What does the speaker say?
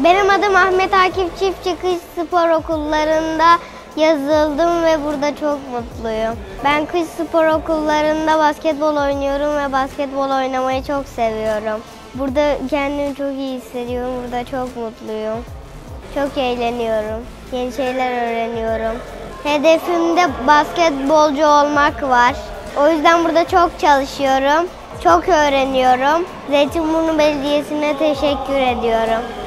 Benim adım Ahmet Akif Çiftçi. Kış spor okullarında yazıldım ve burada çok mutluyum. Ben kış spor okullarında basketbol oynuyorum ve basketbol oynamayı çok seviyorum. Burada kendimi çok iyi hissediyorum, burada çok mutluyum. Çok eğleniyorum, yeni şeyler öğreniyorum. Hedefimde basketbolcu olmak var. O yüzden burada çok çalışıyorum, çok öğreniyorum. Zeytinburnu Belediyesi'ne teşekkür ediyorum.